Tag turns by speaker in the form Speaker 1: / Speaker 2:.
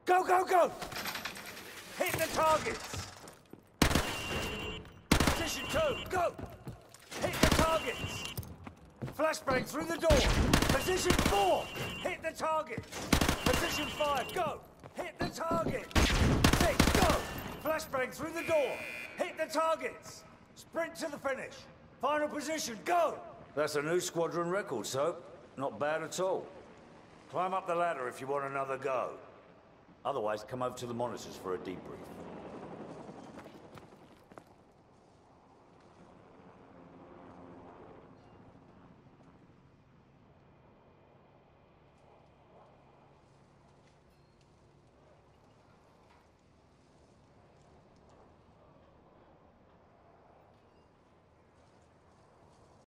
Speaker 1: Go, go, go! Hit the targets! Position 2, go! Hit the targets! Flashbang through the door! Position 4! Hit the targets! Position 5, go! Hit the targets! 6, go! Flashbang through the door! Hit the targets! Sprint to the finish! Final position, go! That's a new squadron record, Soap. Not bad at all. Climb up the ladder if you want another go. Otherwise, come over to the monitors for a debrief.